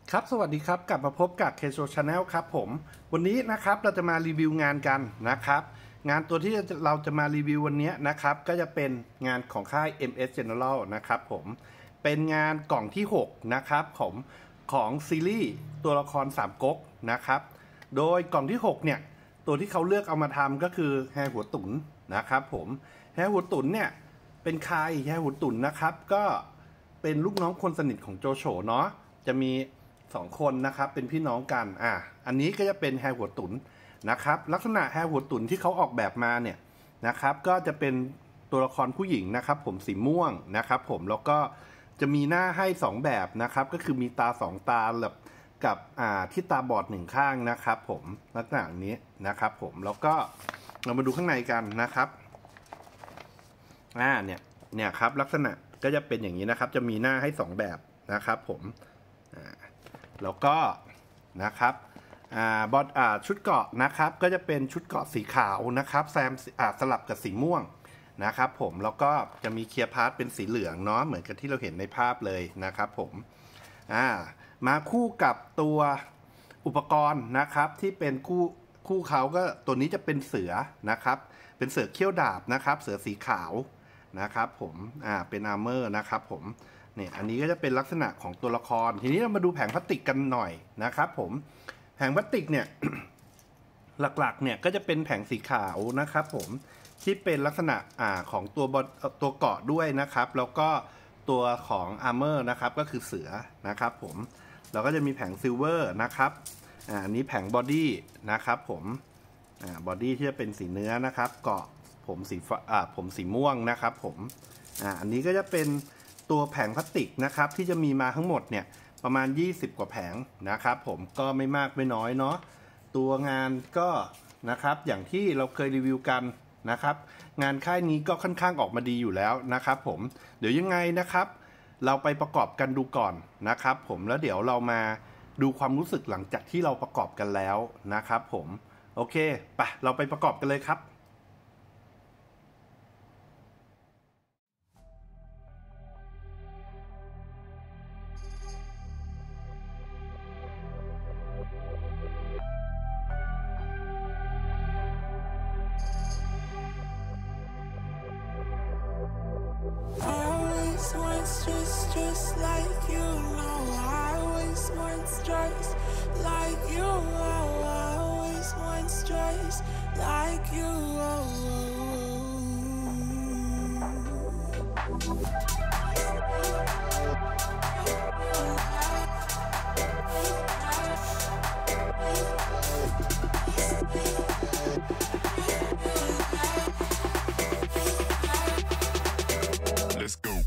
ครับสวัสดีครับกลับมาพบกับ Keso Channel ครับผมวันนี้นะครับเราจะมารีวิวงานกันนะครับงานตัวที่เราจะมารีวิววันนี้นะครับก็จะเป็นงานของค่าย MS General นะครับผมเป็นงานกล่องที่6นะครับของซีรีส์ตัวละคร3ก๊กนะครับโดยกล่องที่6เนี่ยตัวที่เขาเลือกเอามาทำก็คือแฮหัวตุ๋นนะครับผมแฮหัวตุ๋นเนี่ยเป็นใครแฮหัวตุ๋นนะครับก็เป็นลูกน้องคนสนิทของโจโฉเนาะจะมี2คนนะครับเป็นพี่น้องกันอันนี้ก็จะเป็นแฮหัวตุ๋นนะครับลักษณะแฮหัวตุ๋นที่เขาออกแบบมาเนี่ยนะครับก็จะเป็นตัวละครผู้หญิงนะครับผมสีม่วงนะครับผมแล้วก็จะมีหน้าให้2แบบนะครับก็คือมีตา2ตาแบบกับที่ตาบอด1ข้างนะครับผมลักษณะนี้นะครับผมแล้วก็เรามาดูข้างในกันนะครับเนี่ยครับลักษณะก็จะเป็นอย่างนี้นะครับจะมีหน้าให้2แบบนะครับผมแล้วก็นะครับชุดเกราะนะครับก็จะเป็นชุดเกราะสีขาวนะครับสลับกับสีม่วงนะครับผมแล้วก็จะมีเคลียร์พาร์ทเป็นสีเหลืองเนาะเหมือนกับที่เราเห็นในภาพเลยนะครับผมมาคู่กับตัวอุปกรณ์นะครับที่เป็นคู่เขาก็ตัวนี้จะเป็นเสือนะครับเป็นเสือเขี้ยวดาบนะครับเสือสีขาวนะครับผมเป็นอาร์เมอร์นะครับผมเนี่ยอันนี้ก็จะเป็นลักษณะของตัวละครทีนี้เรามาดูแผงพลาสติกกันหน่อยนะครับผมแผงพลาสติกเนี่ย หลักๆเนี่ยก็จะเป็นแผงสีขาวนะครับผมที่เป็นลักษณะของตัวเกราะด้วยนะครับแล้วก็ตัวของอาร์เมอร์นะครับก็คือเสือนะครับผมเราก็จะมีแผงซิลเวอร์นะครับอันนี้แผงบอดี้นะครับผมบอดี้ที่จะเป็นสีเนื้อนะครับเกราะผมสีม่วงนะครับผมอันนี้ก็จะเป็นตัวแผงพลาสติกนะครับที่จะมีมาทั้งหมดเนี่ยประมาณ20กว่าแผงนะครับผมก็ไม่มากไม่น้อยเนาะตัวงานก็นะครับอย่างที่เราเคยรีวิวกันนะครับงานค่ายนี้ก็ค่อนข้างออกมาดีอยู่แล้วนะครับผมเดี๋ยวยังไงนะครับเราไปประกอบกันดูก่อนนะครับผมแล้วเดี๋ยวเรามาดูความรู้สึกหลังจากที่เราประกอบกันแล้วนะครับผมโอเคไปเราไปประกอบกันเลยครับ Just like you, I always want just like you, I always want just like you. Let's go.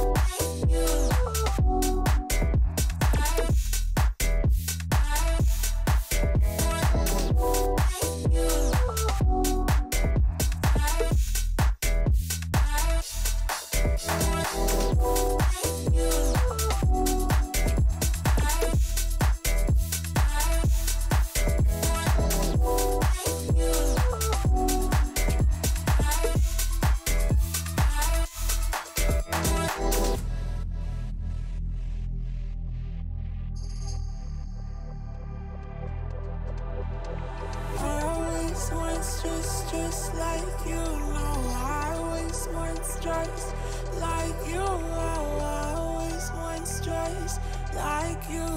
Just like you, I always want just like you, I always want just like you.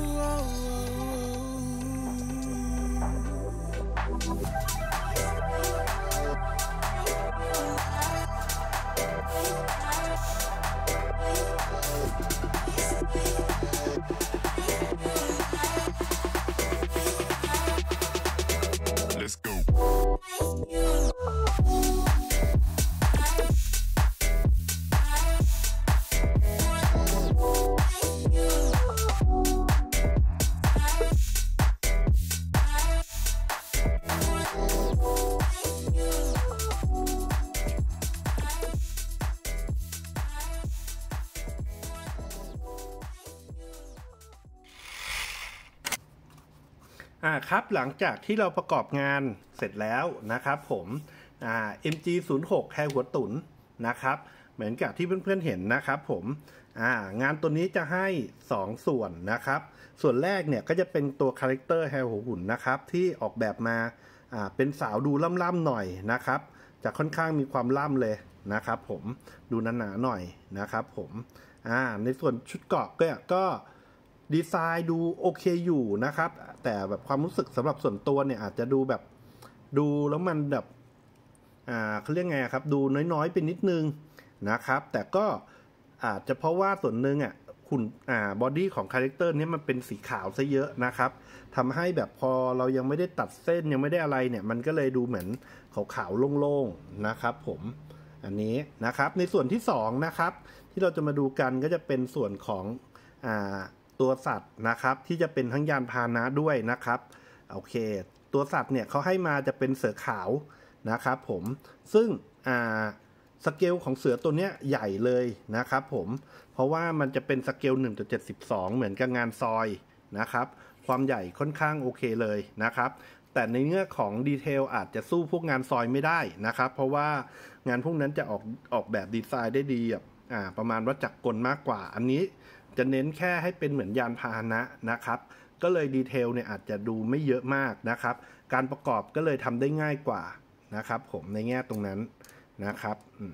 Let's go. ครับหลังจากที่เราประกอบงานเสร็จแล้วนะครับผมMG06 แฮหัวตุ๋นนะครับเหมือนกับที่เพื่อนๆเห็นนะครับผมงานตัวนี้จะให้2ส่วนนะครับส่วนแรกเนี่ยก็จะเป็นตัวคาแรคเตอร์แฮร์หัวหุ่นนะครับที่ออกแบบมาเป็นสาวดูล่ำๆหน่อยนะครับจะค่อนข้างมีความล่ำเลยนะครับผมดูหนาๆหน่อยนะครับผมในส่วนชุดเกราะก็ดีไซน์ดูโอเคอยู่นะครับแต่แบบความรู้สึกสำหรับส่วนตัวเนี่ยอาจจะดูแบบดูแล้วมันแบบเขาเรียกไงครับดูน้อยๆเป็นนิดนึงนะครับแต่ก็อาจจะเพราะว่าส่วนหนึ่งหุ่นบอดี้ของคาแรคเตอร์นี้มันเป็นสีขาวซะเยอะนะครับทำให้แบบพอเรายังไม่ได้ตัดเส้นยังไม่ได้อะไรเนี่ยมันก็เลยดูเหมือนขาวๆโล่งๆนะครับผมอันนี้นะครับในส่วนที่2นะครับที่เราจะมาดูกันก็จะเป็นส่วนของตัวสัตว์นะครับที่จะเป็นทั้งยานพาหนะด้วยนะครับโอเคตัวสัตว์เนี่ยเขาให้มาจะเป็นเสือขาวนะครับผมซึ่งสเกลของเสือตัวเนี้ยใหญ่เลยนะครับผมเพราะว่ามันจะเป็นสเกล 1/72 เหมือนกับงานซอยนะครับความใหญ่ค่อนข้างโอเคเลยนะครับแต่ในเรื่องของดีเทลอาจจะสู้พวกงานซอยไม่ได้นะครับเพราะว่างานพวกนั้นจะออกแบบดีไซน์ได้ดีแบบประมาณว่าจักรกลมากกว่าอันนี้จะเน้นแค่ให้เป็นเหมือนยานพาหนะนะครับก็เลยดีเทลเนี่ยอาจจะดูไม่เยอะมากนะครับการประกอบก็เลยทำได้ง่ายกว่านะครับผมในแง่ตรงนั้นนะครับ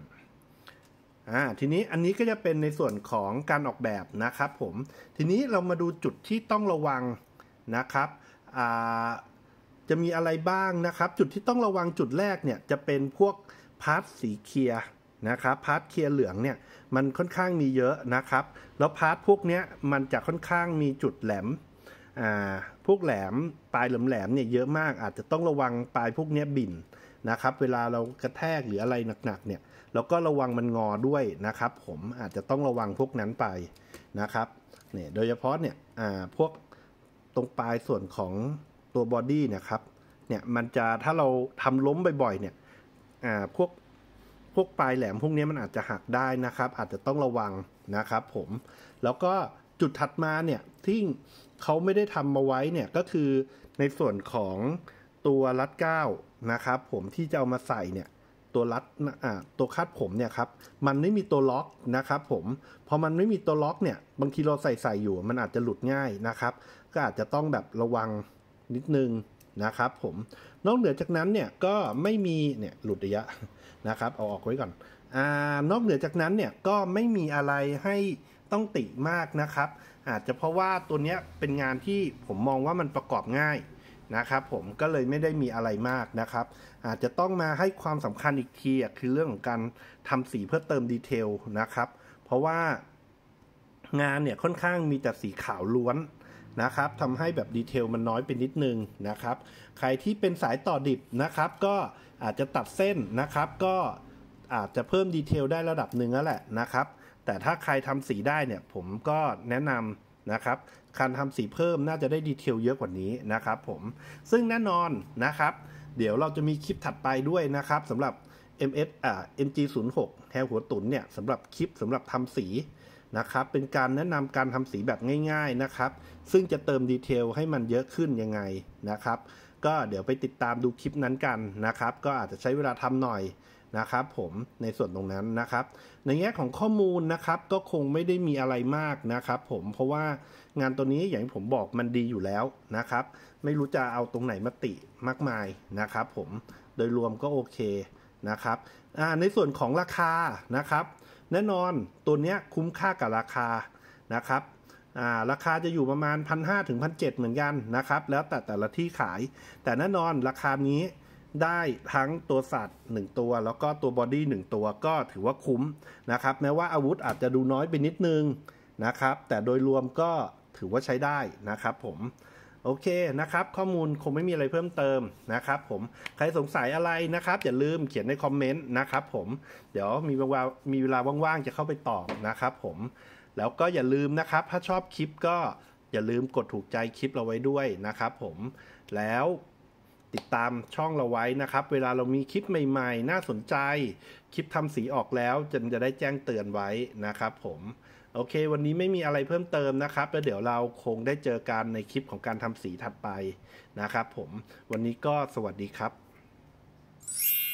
ทีนี้อันนี้ก็จะเป็นในส่วนของการออกแบบนะครับผมทีนี้เรามาดูจุดที่ต้องระวังนะครับจะมีอะไรบ้างนะครับจุดที่ต้องระวังจุดแรกเนี่ยจะเป็นพวกพาร์ทสีเคลียร์นะครับพาร์ทเคลียร์เหลืองเนี่ยมันค่อนข้างมีเยอะนะครับแล้วพาร์ทพวกนี้มันจะค่อนข้างมีจุดแหลมพวกแหลมปลายแหลมเนี่ยเยอะมากอาจจะต้องระวังปลายพวกนี้บิ่นนะครับเวลาเรากระแทกหรืออะไรหนักๆเนี่ยเราก็ระวังมันงอด้วยนะครับผมอาจจะต้องระวังพวกนั้นไปนะครับเนี่ยโดยเฉพาะเนี่ยพวกตรงปลายส่วนของตัวบอดี้เนี่ยครับเนี่ยมันจะถ้าเราทำล้มบ่อยๆเนี่ยพวกปลายแหลมพวกนี้มันอาจจะหักได้นะครับอาจจะต้องระวังนะครับผมแล้วก็จุดถัดมาเนี่ยที่เขาไม่ได้ทำมาไว้เนี่ยก็คือในส่วนของตัวรัดเกล้านะครับผมที่จะเอามาใส่เนี่ยตัวรัดตัวคาดผมเนี่ยครับมันไม่มีตัวล็อกนะครับผมพอมันไม่มีตัวล็อกเนี่ยบางทีเราใส่อยู่มันอาจจะหลุดง่ายนะครับก็อาจจะต้องแบบระวังนิดนึงนะครับผมนอกเหนือจากนั้นเนี่ยก็ไม่มีเนี่ยหลุดระยะนะครับเอาออกไว้ก่อนนอกเหนือจากนั้นเนี่ยก็ไม่มีอะไรให้ต้องติมากนะครับอาจจะเพราะว่าตัวเนี้ยเป็นงานที่ผมมองว่ามันประกอบง่ายนะครับผมก็เลยไม่ได้มีอะไรมากนะครับอาจจะต้องมาให้ความสำคัญอีกทีคือเรื่องของการทำสีเพื่อเติมดีเทลนะครับเพราะว่างานเนี่ยค่อนข้างมีแต่สีขาวล้วนนะครับทำให้แบบดีเทลมันน้อยไปนิดนึงนะครับใครที่เป็นสายต่อดิบนะครับก็อาจจะตัดเส้นนะครับก็อาจจะเพิ่มดีเทลได้ระดับหนึ่งแล้วแหละนะครับแต่ถ้าใครทำสีได้เนี่ยผมก็แนะนำนะครับการทำสีเพิ่มน่าจะได้ดีเทลเยอะกว่านี้นะครับผมซึ่งแน่นอนนะครับเดี๋ยวเราจะมีคลิปถัดไปด้วยนะครับสำหรับ MG06 แฮร์หัวตุ๋นเนี่ยสำหรับคลิปสำหรับทำสีนะครับเป็นการแนะนำการทำสีแบบง่ายๆนะครับซึ่งจะเติมดีเทลให้มันเยอะขึ้นยังไงนะครับก็เดี๋ยวไปติดตามดูคลิปนั้นกันนะครับก็อาจจะใช้เวลาทำหน่อยนะครับผมในส่วนตรงนั้นนะครับในแง่ของข้อมูลนะครับก็คงไม่ได้มีอะไรมากนะครับผมเพราะว่างานตัวนี้อย่างที่ผมบอกมันดีอยู่แล้วนะครับไม่รู้จะเอาตรงไหนมาติมากมายนะครับผมโดยรวมก็โอเคนะครับในส่วนของราคานะครับแน่นอนตัวนี้คุ้มค่ากับราคานะครับราคาจะอยู่ประมาณ 1,500 ถึง 1,700 เหมือนกันนะครับแล้วแต่ละที่ขายแต่แน่นอนราคานี้ได้ทั้งตัวสัตว์1ตัวแล้วก็ตัวบอดี้1ตัวก็ถือว่าคุ้มนะครับแม้ว่าอาวุธอาจจะดูน้อยไปนิดนึงนะครับแต่โดยรวมก็ถือว่าใช้ได้นะครับผมโอเคนะครับข้อมูลคงไม่มีอะไรเพิ่มเติมนะครับผมใครสงสัยอะไรนะครับอย่าลืมเขียนในคอมเมนต์นะครับผมเดี๋ยวมีเวลาว่างๆจะเข้าไปตอบนะครับผมแล้วก็อย่าลืมนะครับถ้าชอบคลิปก็อย่าลืมกดถูกใจคลิปเราไว้ด้วยนะครับผมแล้วติดตามช่องเราไว้นะครับเวลาเรามีคลิปใหม่ๆน่าสนใจคลิปทำสีออกแล้วจะได้แจ้งเตือนไว้นะครับผมโอเควันนี้ไม่มีอะไรเพิ่มเติมนะครับแล้วเดี๋ยวเราคงได้เจอกันในคลิปของการทำสีถัดไปนะครับผมวันนี้ก็สวัสดีครับ